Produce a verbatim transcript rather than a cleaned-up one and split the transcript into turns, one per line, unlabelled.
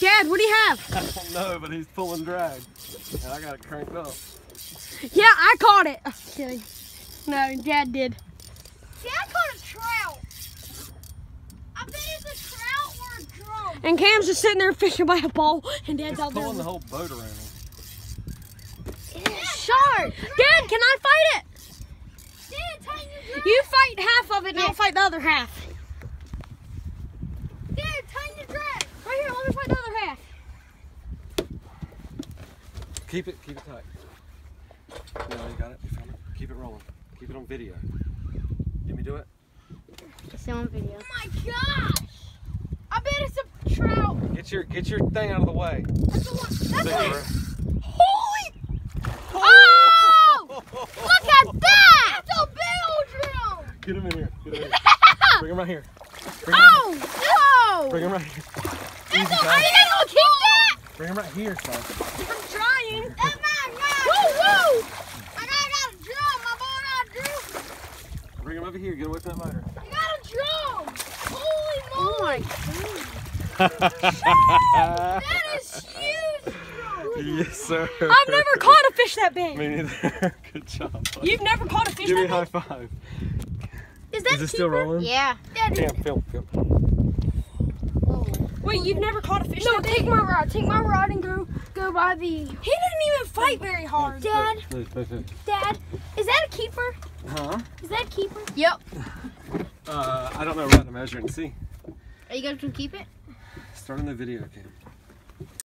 Dad, what do you have?
I don't know, but he's pulling drag. And I got it cranked up.
Yeah, I caught it. Oh, kidding. No, Dad did.
Dad caught a trout. I bet it's a trout or a drum.
And Cam's just sitting there fishing by a ball, and Dad's
He's
out there.
pulling the whole boat around him.
Shark! Dad, can I fight it?
Dad, tighten your drag.
You fight half of it, and I'll fight the other half.
Dad, tighten your drag.
Right here, let me fight the other half.
Keep it, keep it tight. No, you got it. You found it. Keep it rolling. Keep it on video. Let me do it.
It's on video.
Oh my gosh! I bet it's a trout.
Get your get your thing out of the way.
That's the one. That's
Big
one.
bro.
Holy! Oh! Look at that! That's a big old drum.
Get him in here. Get him in here. Bring him right here. Bring him
Oh! Whoa!
Bring him right here.
That's
Easy,
a,
guys.
are you gonna keep that?
Bring him right here, son.
I'm trying.
That's mine, mine. Woo, woo! I got, I got a drum. My boy got a drum.
Bring him over here. Get away from that motor.
I got a drum. Holy
Oh
moly!
my
That is huge drum.
Yes, sir.
I've never caught a fish that big.
Me neither. Good job. Bud.
You've never caught a fish
Give me a
that
high
big?
five.
Is that
Is it still rolling?
Yeah. Daddy.
Damn, film, film.
Wait, you've never caught a fish
No,
that big?
take my rod. Take my rod and go go by the.
He didn't even fight very hard.
Dad.
Please, please, please.
Dad, is that a keeper?
Huh?
Is that a keeper?
Yep.
Uh, I don't know how to measure and see.
Are you going to keep it?
Starting the video, okay.